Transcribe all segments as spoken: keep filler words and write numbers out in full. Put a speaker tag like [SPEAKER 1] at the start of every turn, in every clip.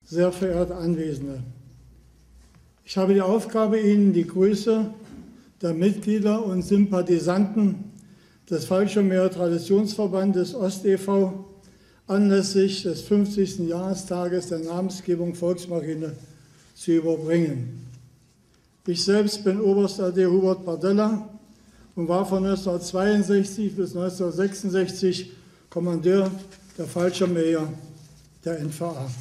[SPEAKER 1] sehr verehrte Anwesende, ich habe die Aufgabe, Ihnen die Grüße der Mitglieder und Sympathisanten des Fallschirmjäger Traditionsverbandes Ost e V anlässlich des fünfzigsten Jahrestages der Namensgebung Volksmarine zu überbringen. Ich selbst bin Oberst A D Hubert Bardella und war von neunzehnhundertzweiundsechzig bis neunzehnhundertsechsundsechzig Kommandeur der Fallschirmjäger der N V A.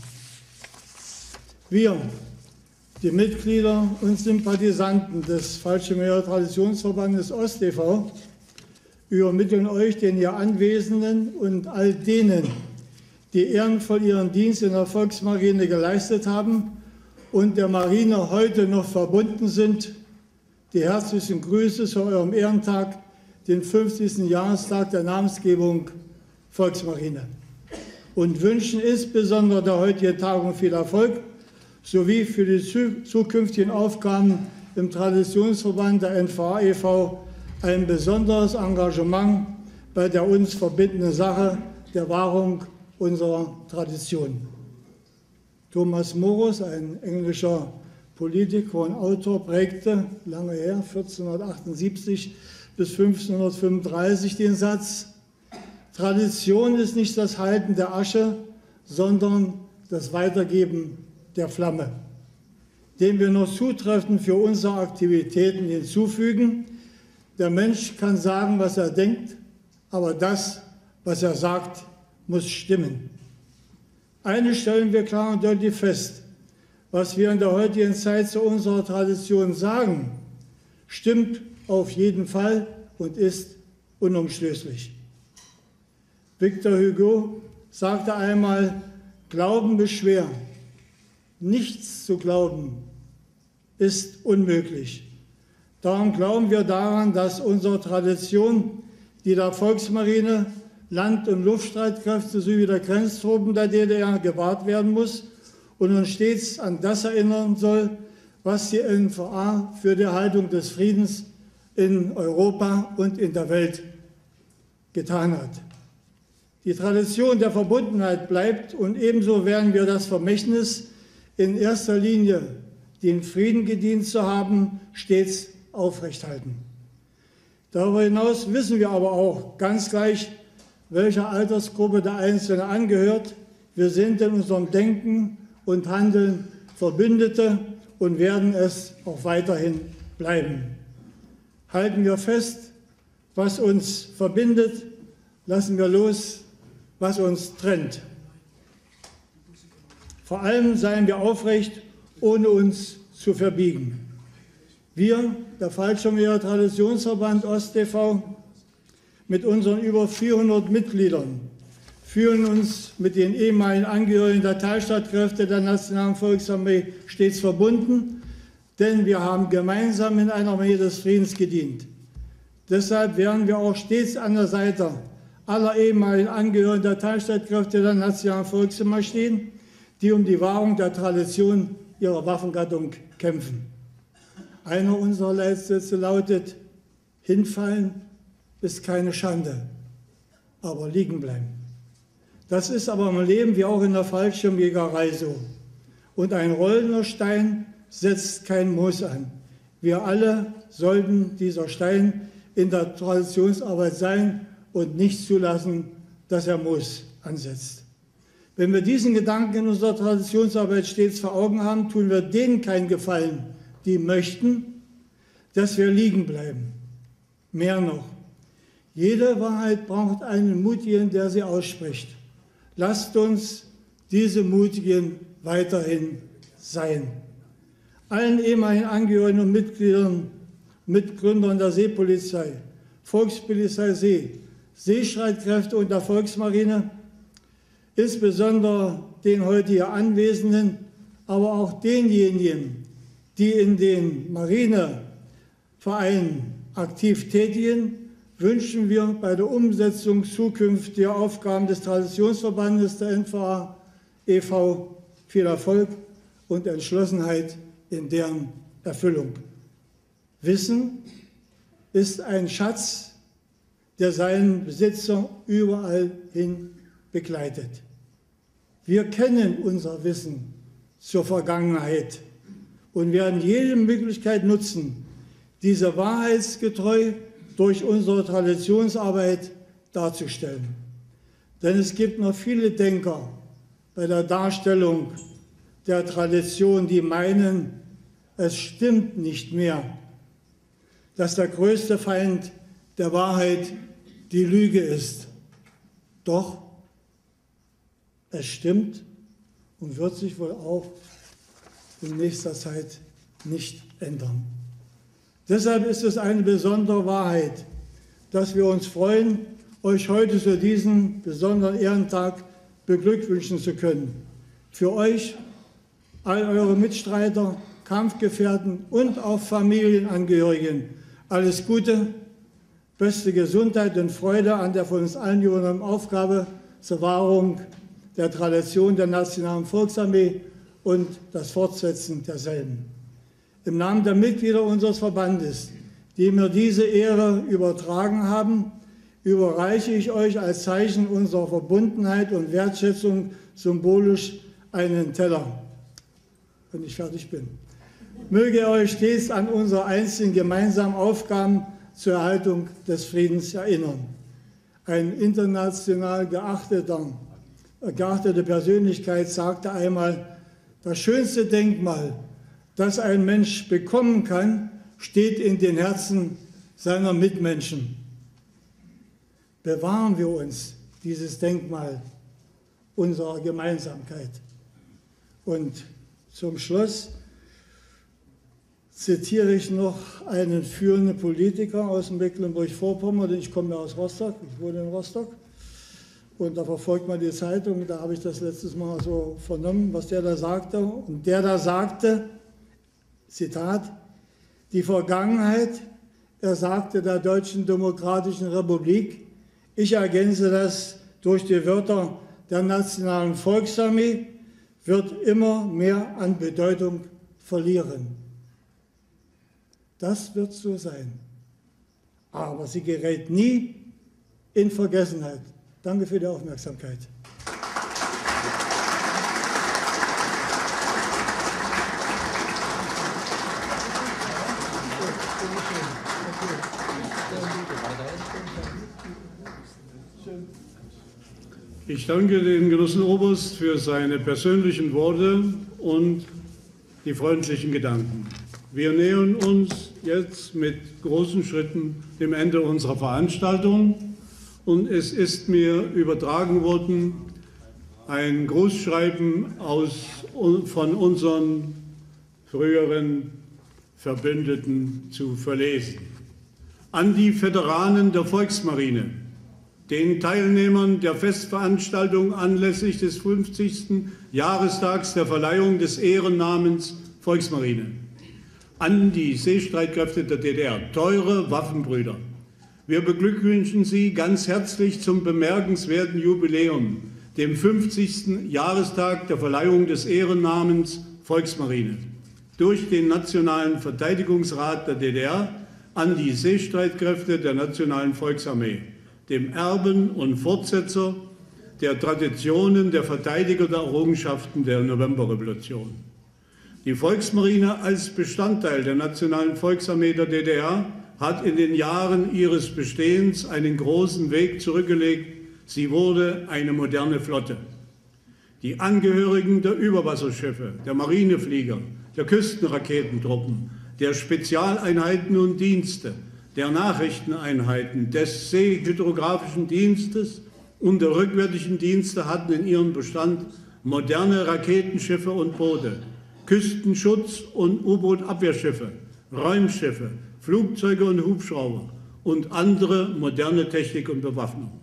[SPEAKER 1] Wir, die Mitglieder und Sympathisanten des Fallschirmjäger Traditionsverbandes Ost e V, übermitteln euch, den hier Anwesenden und all denen, die ehrenvoll ihren Dienst in der Volksmarine geleistet haben und der Marine heute noch verbunden sind, die herzlichen Grüße zu eurem Ehrentag, den fünfzigsten Jahrestag der Namensgebung Volksmarine, und wünschen insbesondere der heutigen Tagung viel Erfolg sowie für die zukünftigen Aufgaben im Traditionsverband der N V A e V ein besonderes Engagement bei der uns verbindenden Sache der Wahrung unserer Tradition. Thomas Morus, ein englischer Politiker und Autor, prägte lange her, vierzehnhundertachtundsiebzig bis fünfzehnhundertfünfunddreißig, den Satz: Tradition ist nicht das Halten der Asche, sondern das Weitergeben der Flamme, dem wir noch zutreffend für unsere Aktivitäten hinzufügen: Der Mensch kann sagen, was er denkt, aber das, was er sagt, muss stimmen. Eines stellen wir klar und deutlich fest: Was wir in der heutigen Zeit zu unserer Tradition sagen, stimmt auf jeden Fall und ist unumstößlich. Victor Hugo sagte einmal: Glauben ist schwer, nichts zu glauben ist unmöglich. Darum glauben wir daran, dass unsere Tradition, die der Volksmarine, Land- und Luftstreitkräfte sowie der Grenztruppen der D D R gewahrt werden muss und uns stets an das erinnern soll, was die N V A für die Erhaltung des Friedens in Europa und in der Welt getan hat. Die Tradition der Verbundenheit bleibt, und ebenso werden wir das Vermächtnis, in erster Linie den Frieden gedient zu haben, stets aufrechthalten. Darüber hinaus wissen wir aber auch ganz gleich, welcher Altersgruppe der Einzelne angehört. Wir sind in unserem Denken und Handeln Verbündete und werden es auch weiterhin bleiben. Halten wir fest, was uns verbindet, lassen wir los, was uns trennt. Vor allem seien wir aufrecht, ohne uns zu verbiegen. Wir, der Fallschirmjäger Traditionsverband Ost e V, mit unseren über vierhundert Mitgliedern, fühlen uns mit den ehemaligen Angehörigen der Teilstreitkräfte der Nationalen Volksarmee stets verbunden, denn wir haben gemeinsam in einer Armee des Friedens gedient. Deshalb werden wir auch stets an der Seite aller ehemaligen Angehörigen der Teilstreitkräfte der Nationalen Volksarmee stehen, die um die Wahrung der Tradition ihrer Waffengattung kämpfen. Einer unserer Leitsätze lautet: Hinfallen ist keine Schande, aber liegen bleiben. Das ist aber im Leben wie auch in der Fallschirmjägerei so. Und ein rollender Stein setzt kein Moos an. Wir alle sollten dieser Stein in der Traditionsarbeit sein und nicht zulassen, dass er Moos ansetzt. Wenn wir diesen Gedanken in unserer Traditionsarbeit stets vor Augen haben, tun wir denen keinen Gefallen, die möchten, dass wir liegen bleiben. Mehr noch: Jede Wahrheit braucht einen Mutigen, der sie ausspricht. Lasst uns diese Mutigen weiterhin sein. Allen ehemaligen Angehörigen und Mitgliedern, Mitgründern der Seepolizei, Volkspolizei See, Seestreitkräfte und der Volksmarine, insbesondere den heute hier Anwesenden, aber auch denjenigen, die in den Marinevereinen aktiv tätigen, wünschen wir bei der Umsetzung zukünftiger Aufgaben des Traditionsverbandes der N V A e V viel Erfolg und Entschlossenheit in deren Erfüllung. Wissen ist ein Schatz, der seinen Besitzer überall hin begleitet. Wir kennen unser Wissen zur Vergangenheit und werden jede Möglichkeit nutzen, diese wahrheitsgetreu durch unsere Traditionsarbeit darzustellen. Denn es gibt noch viele Denker bei der Darstellung der Tradition, die meinen, es stimmt nicht mehr, dass der größte Feind der Wahrheit die Lüge ist. Doch es stimmt und wird sich wohl auch in nächster Zeit nicht ändern. Deshalb ist es eine besondere Wahrheit, dass wir uns freuen, euch heute zu diesem besonderen Ehrentag beglückwünschen zu können. Für euch, all eure Mitstreiter, Kampfgefährten und auch Familienangehörigen alles Gute, beste Gesundheit und Freude an der von uns allen übernommenen Aufgabe zur Wahrung der Tradition der Nationalen Volksarmee und das Fortsetzen derselben. Im Namen der Mitglieder unseres Verbandes, die mir diese Ehre übertragen haben, überreiche ich euch als Zeichen unserer Verbundenheit und Wertschätzung symbolisch einen Teller, wenn ich fertig bin. Möge er euch stets an unsere einzelnen gemeinsamen Aufgaben zur Erhaltung des Friedens erinnern. Ein international geachteter, geachtete Persönlichkeit sagte einmal, das schönste Denkmal, das ein Mensch bekommen kann, steht in den Herzen seiner Mitmenschen. Bewahren wir uns dieses Denkmal unserer Gemeinsamkeit. Und zum Schluss zitiere ich noch einen führenden Politiker aus Mecklenburg-Vorpommern, denn ich komme ja aus Rostock, ich wohne in Rostock, und da verfolgt man die Zeitung, da habe ich das letztes Mal so vernommen, was der da sagte, und der da sagte, Zitat, die Vergangenheit, er sagte der Deutschen Demokratischen Republik, ich ergänze das durch die Wörter der Nationalen Volksarmee, wird immer mehr an Bedeutung verlieren. Das wird so sein. Aber sie gerät nie in Vergessenheit. Danke für die Aufmerksamkeit.
[SPEAKER 2] Ich danke dem Genossen Oberst für seine persönlichen Worte und die freundlichen Gedanken. Wir nähern uns jetzt mit großen Schritten dem Ende unserer Veranstaltung und es ist mir übertragen worden, ein Großschreiben aus, von unseren früheren Verbündeten zu verlesen. An die Veteranen der Volksmarine, den Teilnehmern der Festveranstaltung anlässlich des fünfzigsten Jahrestags der Verleihung des Ehrennamens Volksmarine, an die Seestreitkräfte der D D R, teure Waffenbrüder. Wir beglückwünschen Sie ganz herzlich zum bemerkenswerten Jubiläum, dem fünfzigsten Jahrestag der Verleihung des Ehrennamens Volksmarine durch den Nationalen Verteidigungsrat der D D R an die Seestreitkräfte der Nationalen Volksarmee, dem Erben und Fortsetzer der Traditionen der Verteidiger der Errungenschaften der Novemberrevolution. Die Volksmarine als Bestandteil der Nationalen Volksarmee der D D R hat in den Jahren ihres Bestehens einen großen Weg zurückgelegt. Sie wurde eine moderne Flotte. Die Angehörigen der Überwasserschiffe, der Marineflieger, der Küstenraketentruppen, der Spezialeinheiten und Dienste, der Nachrichteneinheiten, des Seehydrographischen Dienstes und der rückwärtigen Dienste hatten in ihrem Bestand moderne Raketenschiffe und Boote, Küstenschutz- und U-Boot-Abwehrschiffe, Räumschiffe, Flugzeuge und Hubschrauber und andere moderne Technik und Bewaffnung.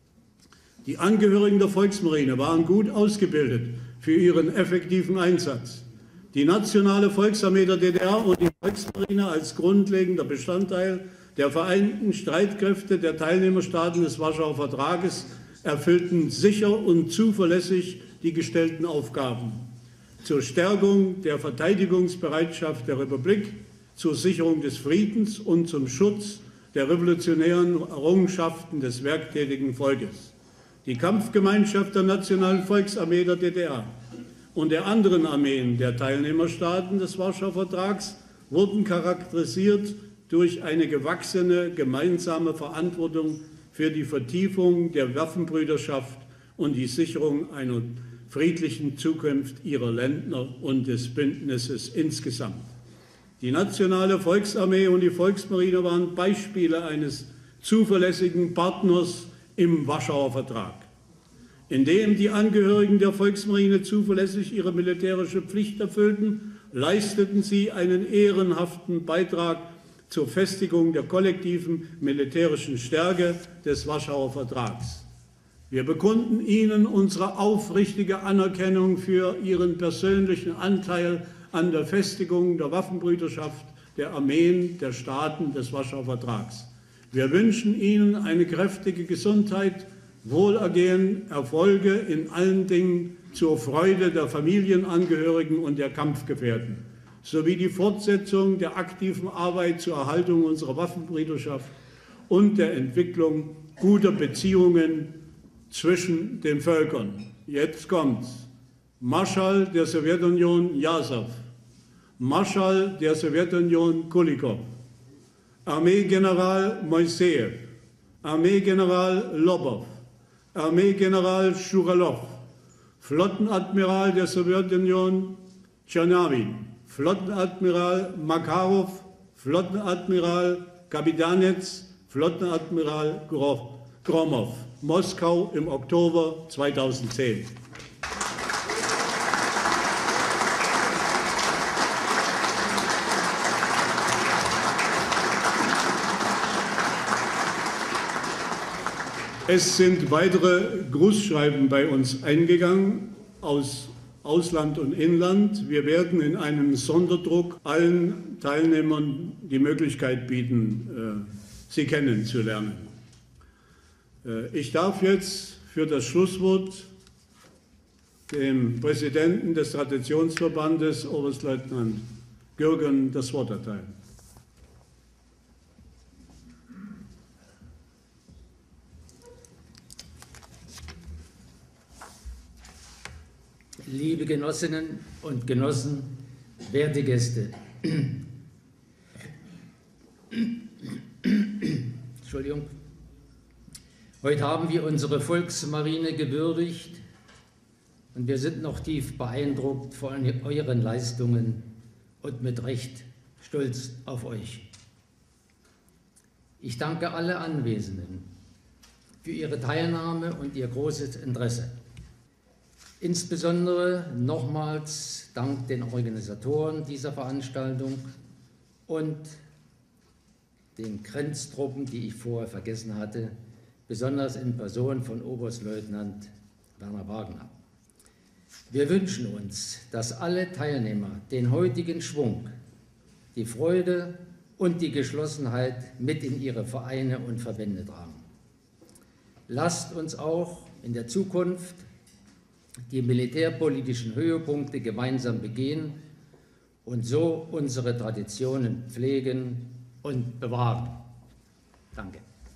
[SPEAKER 2] Die Angehörigen der Volksmarine waren gut ausgebildet für ihren effektiven Einsatz. Die Nationale Volksarmee der D D R und die Volksmarine als grundlegender Bestandteil der Vereinten Streitkräfte der Teilnehmerstaaten des Warschauer Vertrages erfüllten sicher und zuverlässig die gestellten Aufgaben zur Stärkung der Verteidigungsbereitschaft der Republik, zur Sicherung des Friedens und zum Schutz der revolutionären Errungenschaften des werktätigen Volkes. Die Kampfgemeinschaft der Nationalen Volksarmee der D D R und der anderen Armeen der Teilnehmerstaaten des Warschauer Vertrags wurden charakterisiert durch eine gewachsene gemeinsame Verantwortung für die Vertiefung der Waffenbrüderschaft und die Sicherung einer friedlichen Zukunft ihrer Länder und des Bündnisses insgesamt. Die nationale Volksarmee und die Volksmarine waren Beispiele eines zuverlässigen Partners im Warschauer Vertrag, indem die Angehörigen der Volksmarine zuverlässig ihre militärische Pflicht erfüllten, leisteten sie einen ehrenhaften Beitrag zur Festigung der kollektiven militärischen Stärke des Warschauer Vertrags. Wir bekunden Ihnen unsere aufrichtige Anerkennung für Ihren persönlichen Anteil an der Festigung der Waffenbrüderschaft der Armeen der Staaten des Warschauer Vertrags. Wir wünschen Ihnen eine kräftige Gesundheit, Wohlergehen, Erfolge in allen Dingen zur Freude der Familienangehörigen und der Kampfgefährten, sowie die Fortsetzung der aktiven Arbeit zur Erhaltung unserer Waffenbrüderschaft und der Entwicklung guter Beziehungen zwischen den Völkern. Jetzt kommt's. Marschall der Sowjetunion Jasow, Marschall der Sowjetunion Kulikov, Armeegeneral Moisejew, Armeegeneral Lobow, Armeegeneral Schuralow, Flottenadmiral der Sowjetunion Tschernawin, Flottenadmiral Makarov, Flottenadmiral Kapitanetz, Flottenadmiral Gromov, Moskau im Oktober zweitausendzehn. Es sind weitere Grußschreiben bei uns eingegangen aus Ausland und Inland. Wir werden in einem Sonderdruck allen Teilnehmern die Möglichkeit bieten, sie kennenzulernen. Ich darf jetzt für das Schlusswort dem Präsidenten des Traditionsverbandes, Oberstleutnant Gürgen, das Wort erteilen.
[SPEAKER 3] Liebe Genossinnen und Genossen, werte Gäste. Entschuldigung. Heute haben wir unsere Volksmarine gewürdigt und wir sind noch tief beeindruckt von euren Leistungen und mit Recht stolz auf euch. Ich danke alle Anwesenden für ihre Teilnahme und ihr großes Interesse. Insbesondere nochmals Dank den Organisatoren dieser Veranstaltung und den Grenztruppen, die ich vorher vergessen hatte, besonders in Person von Oberstleutnant Werner Wagner. Wir wünschen uns, dass alle Teilnehmer den heutigen Schwung, die Freude und die Geschlossenheit mit in ihre Vereine und Verbände tragen. Lasst uns auch in der Zukunft die militärpolitischen Höhepunkte gemeinsam begehen und so unsere Traditionen pflegen und bewahren. Danke.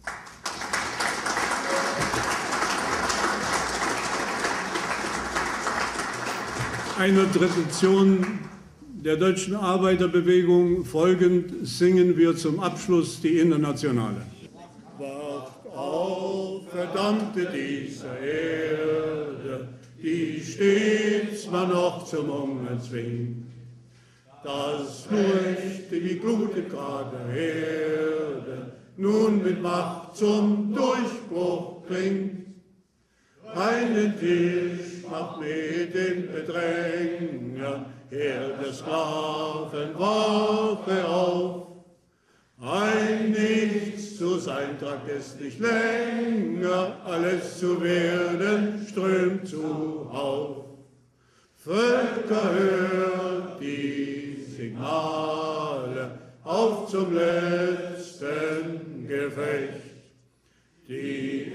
[SPEAKER 2] Einer Tradition der deutschen Arbeiterbewegung folgend singen wir zum Abschluss die Internationale. Wacht auf, verdammte dieser Erde, die stets man noch zum Hunger zwingt. Das Furchte wie glutet gerade Erde, nun mit Macht zum Durchbruch bringt. Einen Tisch macht mit den Bedrängern, Herr der Sklaven, wache auf. Ein Nichts zu sein tragt es nicht länger, alles zu werden strömt zuhauf. Völker, hört die Signale, auf zum letzten Gefecht. Die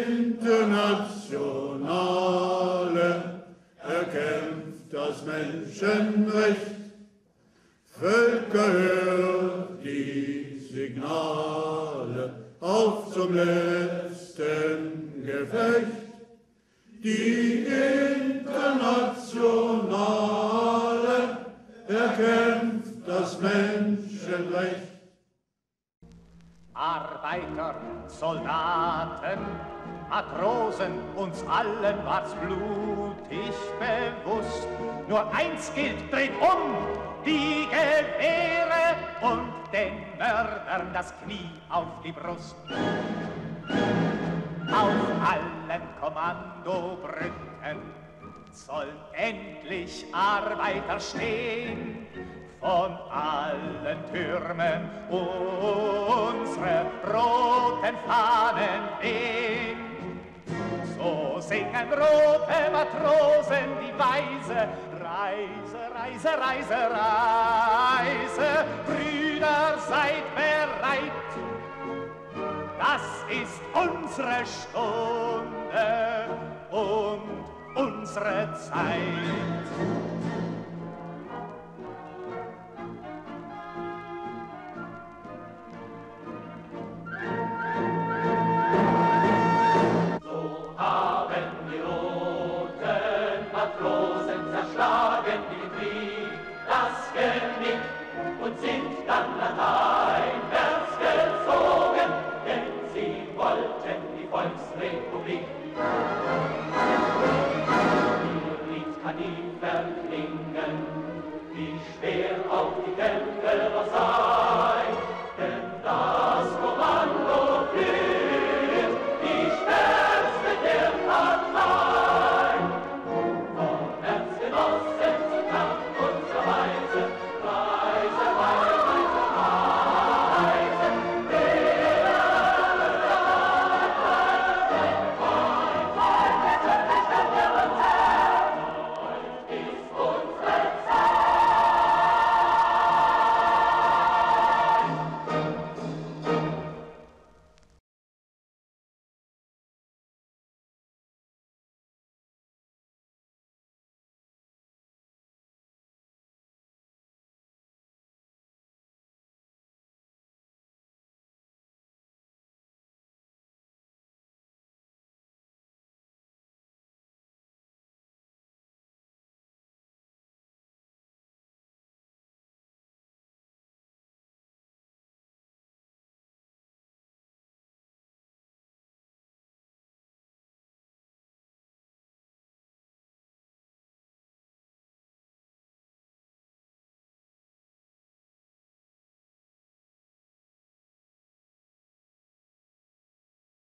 [SPEAKER 2] Internationale erkämpft das Menschenrecht. Völker, hört die Signale, auf zum letzten Gefecht. Die Internationale erkennt das Menschenrecht.
[SPEAKER 4] Arbeiter, Soldaten, Matrosen, uns allen war's blutig bewusst. Nur eins gilt, dreht um die Gewehre und den Mördern das Knie auf die Brust. Auf allen Kommandobrücken soll endlich Arbeiter stehen, von allen Türmen unsere roten Fahnen wehen. So singen rote Matrosen die Weise, Reise, Reise, Reise, Reise, Brüder, seid bereit, das ist unsere Stunde und unsere Zeit.
[SPEAKER 5] So haben die roten Matrosen zerschlagen den Krieg, das Genick, und sind dann landeinwärts gezogen, denn sie wollten die Volksrepublik. Ihr Lied kann nie verklingen,